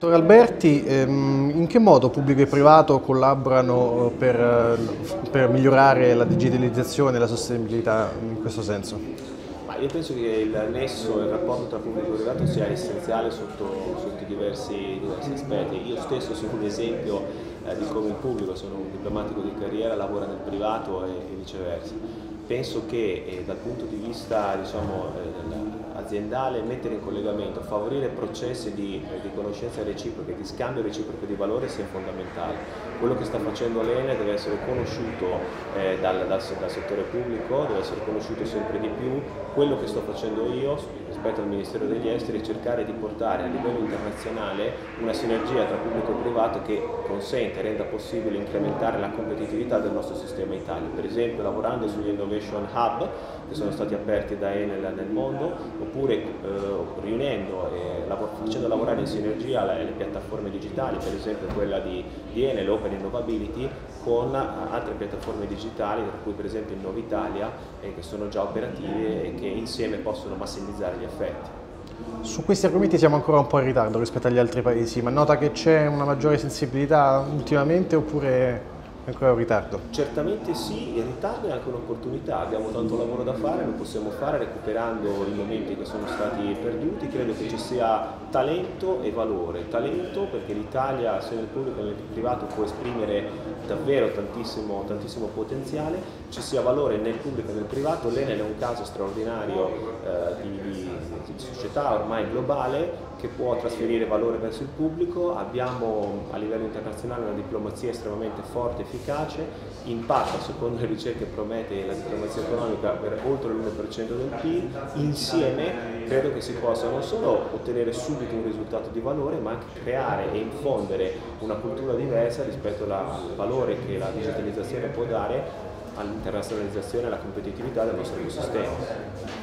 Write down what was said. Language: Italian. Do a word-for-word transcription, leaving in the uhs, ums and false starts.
Dottor Alberti, ehm, in che modo pubblico e privato collaborano per, per migliorare la digitalizzazione e la sostenibilità in questo senso? Ma io penso che il nesso, il rapporto tra pubblico e privato sia essenziale sotto, sotto diversi, diversi aspetti. Io stesso sono un esempio eh, di come il pubblico, sono un diplomatico di carriera, lavora nel privato e, e viceversa. Penso che eh, dal punto di vista diciamo, eh, aziendale mettere in collegamento, favorire processi di, eh, di conoscenza reciproca, di scambio reciproco di valore sia fondamentale. Quello che sta facendo l'ENE deve essere conosciuto eh, dal, dal, dal settore pubblico, deve essere conosciuto sempre di più. Quello che sto facendo io rispetto al Ministero degli Esteri è cercare di portare a livello internazionale una sinergia tra pubblico e privato che consente, renda possibile incrementare la competitività del nostro sistema Italia, per esempio lavorando sugli Innovation Hub che sono stati aperti da Enel nel mondo, oppure eh, riunendo e lav facendo lavorare in sinergia le, le piattaforme digitali, per esempio quella di, di Enel, Open Innovability, con altre piattaforme digitali, tra cui per esempio Innovitalia, eh, che sono già operative e che insieme possono massimizzare gli effetti. Su questi argomenti siamo ancora un po' in ritardo rispetto agli altri paesi, ma nota che c'è una maggiore sensibilità ultimamente oppure è ancora un ritardo? Certamente sì, il ritardo è anche un'opportunità, abbiamo tanto lavoro da fare, lo possiamo fare recuperando i momenti che sono stati perduti, credo che ci sia talento e valore. Talento perché l'Italia sia nel pubblico che nel privato può esprimere davvero tantissimo, tantissimo potenziale, ci sia valore nel pubblico e nel privato. L'Enel è un caso straordinario eh, di, di, di società ormai globale che può trasferire valore verso il pubblico. Abbiamo a livello internazionale una diplomazia estremamente forte e efficace, impatta secondo le ricerche Promete la diplomazia economica per oltre l'uno per cento del P I L. Insieme credo che si possa non solo ottenere subito un risultato di valore, ma anche creare e infondere una cultura diversa rispetto al valore che la digitalizzazione può dare all'internazionalizzazione e alla competitività del nostro ecosistema.